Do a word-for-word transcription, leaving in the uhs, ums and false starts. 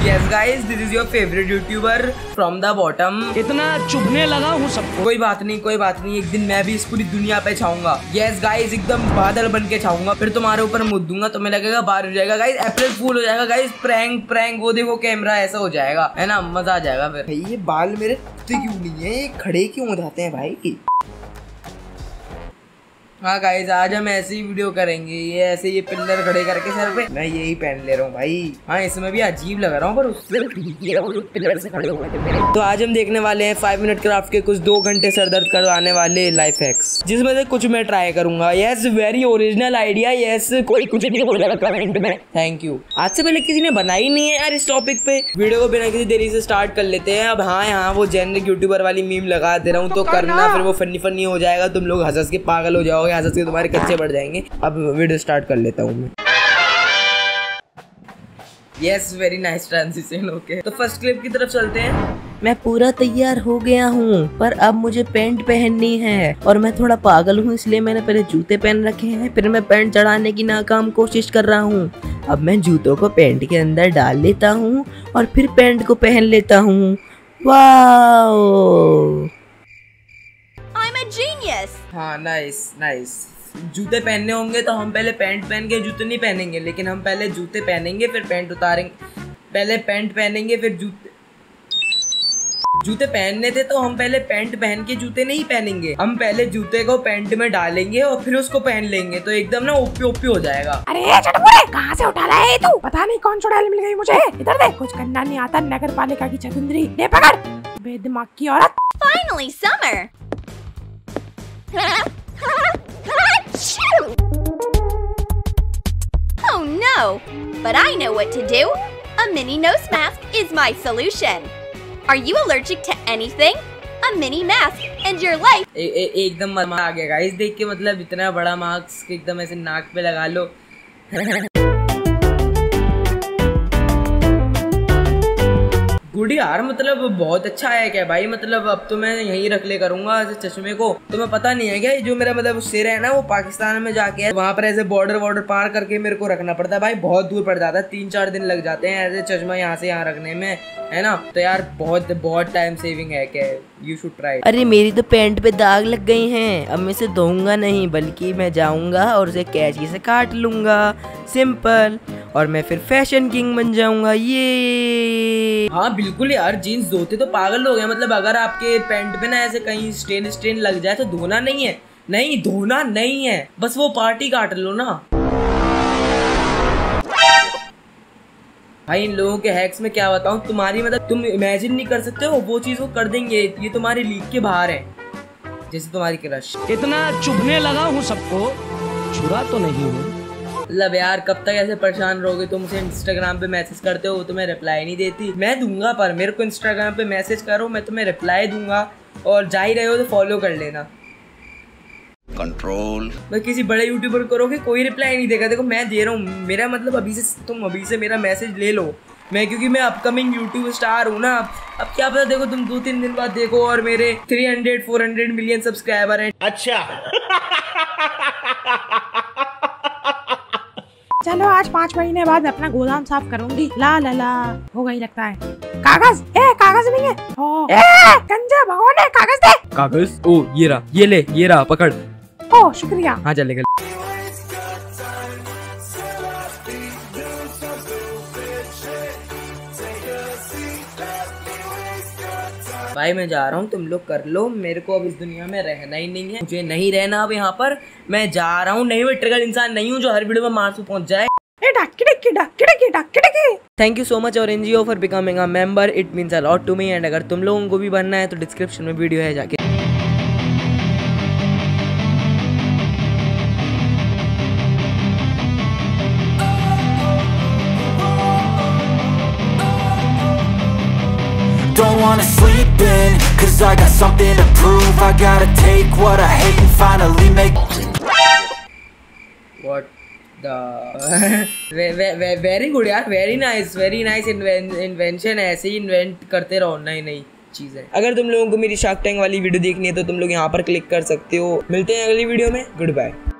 Yes guys, this is your favourite YouTuber from the bottom. इतना चुभने लगा हूँ सबको। कोई बात नहीं, कोई बात नहीं, एक दिन मैं भी इस पूरी दुनिया पे छाऊंगा। यस गाइस, एकदम बादल बन के छाऊंगा, फिर तुम्हारे ऊपर मुद दूंगा, तुम्हें लगेगा बाहर हो जाएगा गाइस, अप्रैल फूल हो जाएगा गाइस, प्रैंक प्रैंक, वो देखो कैमरा ऐसा हो जाएगा, है ना, मजा आ जाएगा। फिर ये बाल मेरे क्यों नहीं है, खड़े क्यों हो जाते हैं भाई। हाँ गाइस, आज हम ऐसी ही वीडियो करेंगे, ये ऐसे ये पिल्लर खड़े करके सर पे, मैं यही पहन ले रहा हूँ भाई। हाँ, इसमें भी अजीब लग रहा हूँ, पर उससे पिल्लर से खड़े हुए थे। तो आज हम देखने वाले हैं फाइव मिनट क्राफ्ट के कुछ दो घंटे सर दर्द करवाने वाले लाइफ हैक्स, जिसमें से कुछ मैं ट्राई करूंगा। Yes, very original idea. Yes, कोई कुछ नहीं बोलेगा कमेंट में। Thank you. आज से पहले किसी ने बनाई नहीं है यार इस टॉपिक पे। वीडियो को बिना किसी देरी से स्टार्ट कर लेते हैं। अब हाँ यहाँ वो जेनरिक यूट्यूबर वाली मीम लगा दे रहा हूँ, तो करना, फिर वो फनी फनी हो जाएगा, तुम लोग हंस हंस के पागल हो जाओगे, हंस के तुम्हारे कच्चे बढ़ जाएंगे। अब वीडियो स्टार्ट कर लेता हूँ मैं। Yes, very nice transition. Okay, तो फर्स्ट क्लिप की तरफ चलते हैं। मैं पूरा तैयार हो गया हूँ, पर अब मुझे पैंट पहननी है और मैं थोड़ा पागल हूँ, इसलिए मैंने पहले जूते पहन रखे हैं, फिर मैं पैंट चढ़ाने की नाकाम कोशिश कर रहा हूँ। अब मैं जूतों को पैंट के अंदर डाल लेता हूँ और फिर पैंट को पहन लेता हूँ। Wow, I'm a genius. हाँ, नाइस नाइस। जूते पहनने होंगे तो हम पहले पैंट पहन के जूते नहीं पहनेंगे, लेकिन हम पहले जूते पहनेंगे फिर पैंट उतारेंगे। पहले पैंट पहनेंगे फिर जूते जूते पहनने थे तो हम पहले पैंट पहन के जूते नहीं पहनेंगे, हम पहले जूते को पैंट में डालेंगे और फिर उसको पहन लेंगे, तो एकदम ना ओपी ओपी हो जाएगा। अरे चटपुरे, कहाँ से उठा लाया है तू? पता नहीं कौन चुड़ैल मिल गई मुझे। इधर देख, कुछ करना नहीं आता, नगर पालिका की चकुंदरी। ले पकड़, बेदिमाग की औरत। Finally, summer. Oh no! But I know what to do. A mini nose mask is my solution. Are you allergic to anything? A mini mask and your life. ए, ए, एकदम मजा आ गया गाइस देख के, मतलब इतना बड़ा मास्क एकदम ऐसे नाक पे लगा लो। गुड यार, मतलब बहुत अच्छा है क्या भाई, मतलब अब तो मैं यहीं रख ले करूंगा ऐसे चश्मे को। तुम्हें पता नहीं है क्या, जो मेरा मतलब सिर है ना, वो पाकिस्तान में जाके है, वहाँ पर ऐसे बॉर्डर वॉर्डर पार करके मेरे को रखना पड़ता है भाई, बहुत दूर पड़ जाता है, तीन चार दिन लग जाते हैं ऐसे चश्मा यहाँ से यहाँ रखने में, है ना। तो यार बहुत बहुत टाइम सेविंग है क्या, यू शुड ट्राई। अरे मेरी तो पैंट पे दाग लग गई हैं, अब मैं इसे धोऊंगा नहीं, बल्कि मैं जाऊंगा और उसे कैंची से काट लूंगा, सिंपल, और मैं फिर फैशन किंग बन जाऊंगा। ये हाँ बिल्कुल यार, जीन्स धोते तो पागल हो गए, मतलब अगर आपके पैंट पे ना ऐसे कहीं स्टेन स्टेन लग जाए तो धोना नहीं है, नहीं धोना नहीं है, बस वो पार्टी काट लो ना भाई। इन लोगों के हैक्स में क्या बताऊं, तुम्हारी मतलब तुम इमेजिन नहीं कर सकते हो, वो चीज वो कर देंगे, ये तुम्हारी लीग के बाहर है, जैसे तुम्हारी क्रश। इतना चुभने लगा हूँ सबको, छुरा तो नहीं हूँ। मतलब यार कब तक ऐसे परेशान रहोगे, तुम उसे इंस्टाग्राम पे मैसेज करते हो, तुम्हें रिप्लाई नहीं देती, मैं दूंगा, पर मेरे को इंस्टाग्राम पे मैसेज करो, मैं तुम्हें रिप्लाई दूंगा, और जा ही रहे हो तो फॉलो कर लेना। कंट्रोल। मैं किसी बड़े यूट्यूबर करोगे कोई रिप्लाई नहीं देगा, देखो मैं दे रहा हूँ, मेरा मतलब अभी से तुम अभी से मेरा मैसेज ले लो, मैं क्योंकि मैं अपकमिंग यूट्यूब स्टार हूँ ना। अब क्या पता, देखो तुम दो तीन दिन बाद देखो और मेरे three hundred four hundred million subscriber हैं। अच्छा। चलो आज पाँच महीने बाद अपना गोदाम साफ करूंगी। ला ला ला, हो गई लगता है। कागज, ए कागज नहीं है। ओ, ए गंजा भगवान, कागज दे। कागज, ओ ये रहा, ये ले, ये रहा, पकड़। ओ शुक्रिया। हाँ चलेगा। भाई मैं जा रहा हूँ, तुम लोग कर लो, मेरे को अब इस दुनिया में रहना ही नहीं है, मुझे नहीं रहना अब यहाँ पर, मैं जा रहा हूँ। नहीं, मैं ट्रिगर इंसान नहीं हूँ जो हर वीडियो में मार्क्स पहुँच जाए। थैंक यू सो मच और NGO for becoming a member, it means a lot to me. And अगर तुम लोगों को भी बनना है तो डिस्क्रिप्शन में वीडियो है, जाके Don't wanna sleep in, cause I got something to prove. I gotta take what I hate and finally make. What the very good यार, very nice, very nice invention। ऐसे ही इन्वेंट करते रहो नई नई चीजें। अगर तुम लोगों को मेरी शार्क टैंक वाली वीडियो देखनी है तो तुम लोग यहाँ पर क्लिक कर सकते हो। मिलते हैं अगली वीडियो में, गुड बाय।